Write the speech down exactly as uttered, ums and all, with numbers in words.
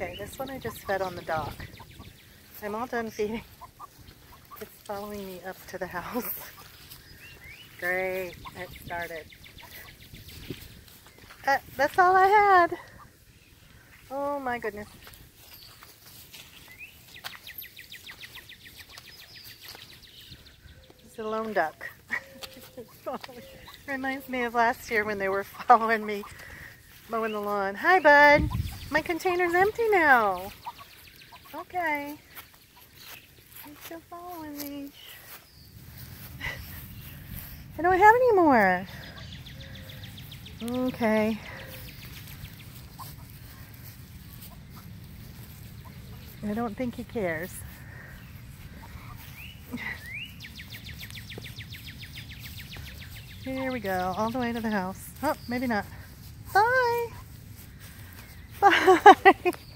Okay, this one I just fed on the dock. I'm all done feeding. It's following me up to the house. Great, it started. Uh, that's all I had. Oh my goodness. It's a lone duck. Reminds me of last year when they were following me mowing the lawn. Hi, bud. My container's empty now. Okay. You're still following me. I don't have any more. Okay. I don't think he cares. Here we go, all the way to the house. Oh, maybe not. Bye! Bye!